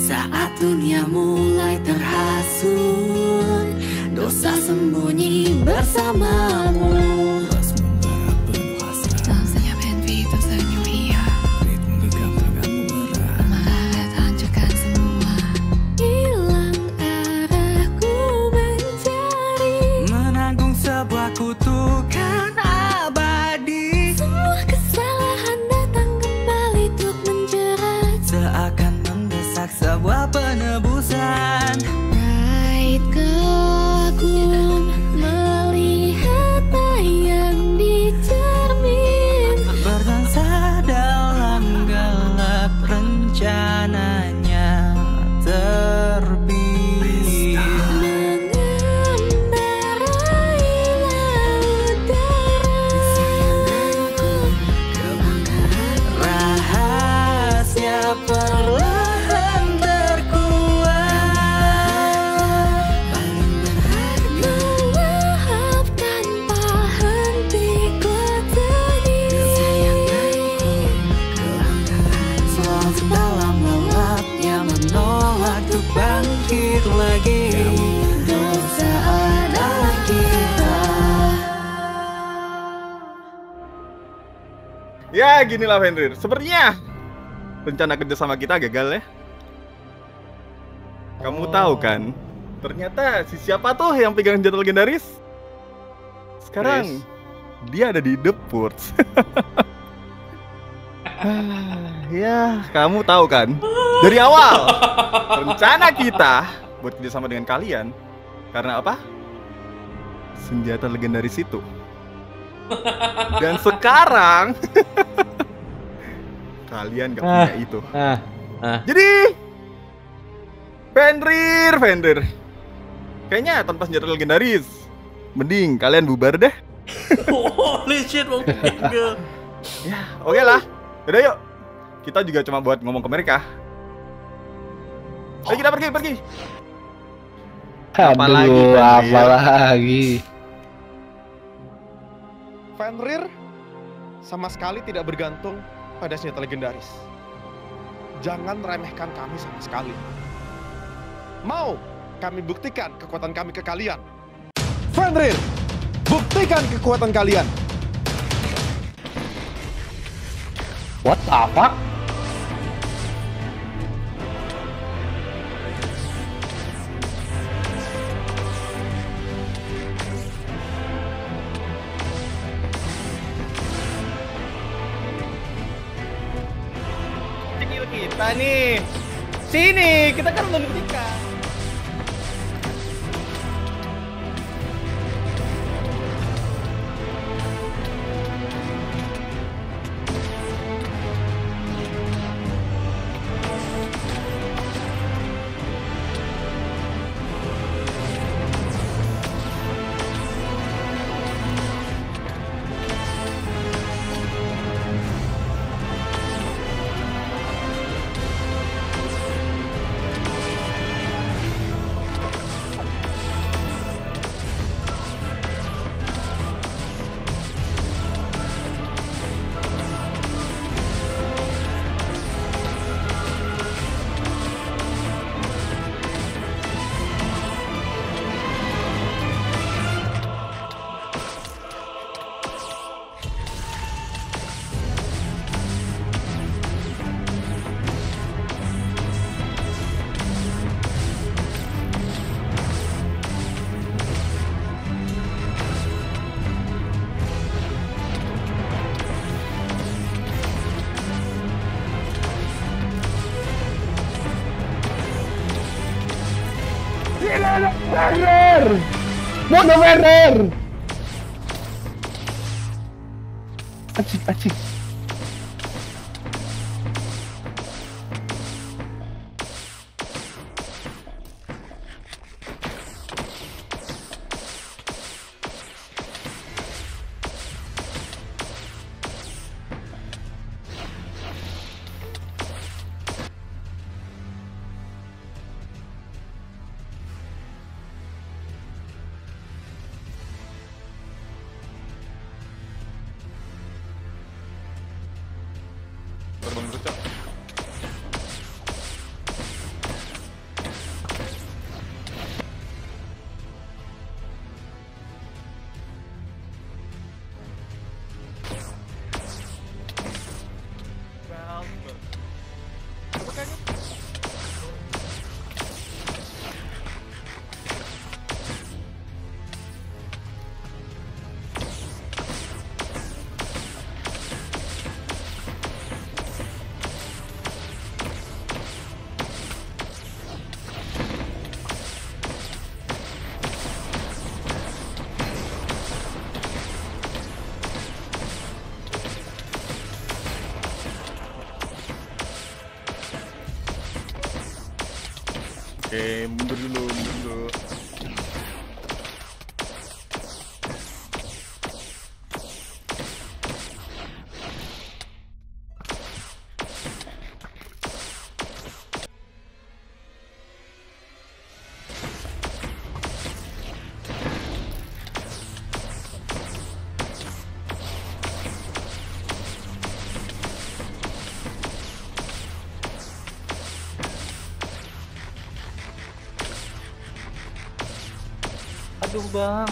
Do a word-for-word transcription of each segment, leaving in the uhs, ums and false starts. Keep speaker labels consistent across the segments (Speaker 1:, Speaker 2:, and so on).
Speaker 1: Saat dunia mulai terhasut, dosa sembunyi bersamamu. Kutukan abadi,
Speaker 2: semua kesalahan datang kembali untuk menjerat,
Speaker 1: seakan mendesak sebuah penebusan.
Speaker 2: Pride kagum melihat yang di cermin,
Speaker 1: berdansa dalam gelap rencananya terbit. Perlahan terkuat,
Speaker 2: melahap tanpa henti kuatani.
Speaker 1: Selalu dalam lelapnya menolak untuk bangkit lagi. Dosa adalah kita.
Speaker 3: Ya ginilah Fenrir, sepertinya rencana kerjasama kita gagal ya. Kamu
Speaker 4: Oh.
Speaker 3: tahu kan, ternyata si siapa tuh yang pegang senjata legendaris? Sekarang
Speaker 4: Chris.
Speaker 3: dia ada di The Purge. Ya, kamu tahu kan, dari awal rencana kita buat kerjasama dengan kalian karena apa? Senjata legendaris itu. Dan sekarang kalian gak punya itu.
Speaker 4: Ah, ah.
Speaker 3: Jadi Fenrir, Fenrir, kayaknya tanpa senjata legendaris, mending kalian bubar deh.
Speaker 5: Holy shit, mau tinggal.
Speaker 3: Ya, oke lah. Yaudah yuk, kita juga cuma buat ngomong ke mereka. Ayo kita pergi, pergi. Apa lagi,
Speaker 4: Aduh,
Speaker 3: Fenrir?
Speaker 4: apa lagi?
Speaker 6: Fenrir sama sekali tidak bergantung pada senjata legendaris. Jangan remehkan kami sama sekali. Mau kami buktikan kekuatan kami ke kalian. Fenrir, buktikan kekuatan kalian.
Speaker 4: What the fuck?
Speaker 3: Skill kita nih. Sini, kita kan udah buktikan.
Speaker 4: Fenrir! Bodoh Fenrir! Acik, acik.
Speaker 3: Oke, mundur dulu, mundur dulu.
Speaker 4: Aduh bang.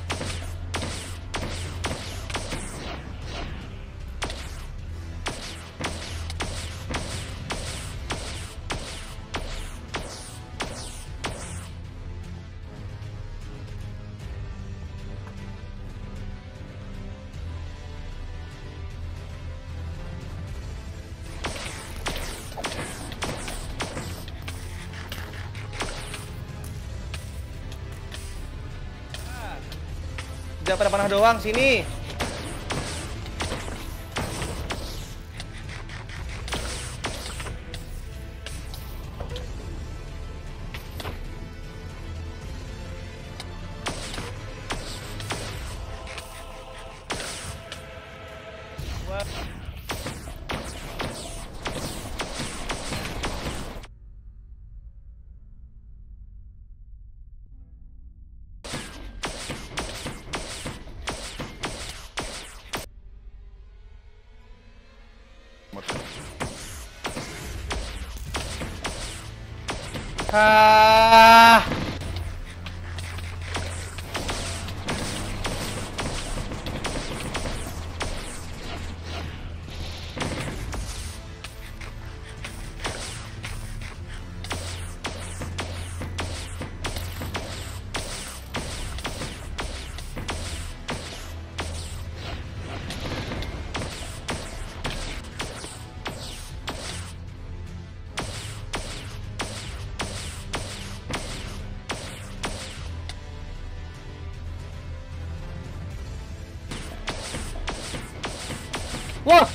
Speaker 7: Jangan pada panah doang, sini. Ah. Wah.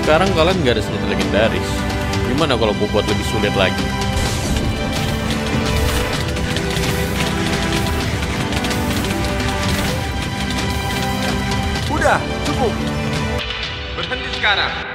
Speaker 5: Sekarang kalian gak ada senjata legendaris. Gimana kalau gue buat lebih sulit lagi?
Speaker 8: Udah, cukup. Berhenti sekarang.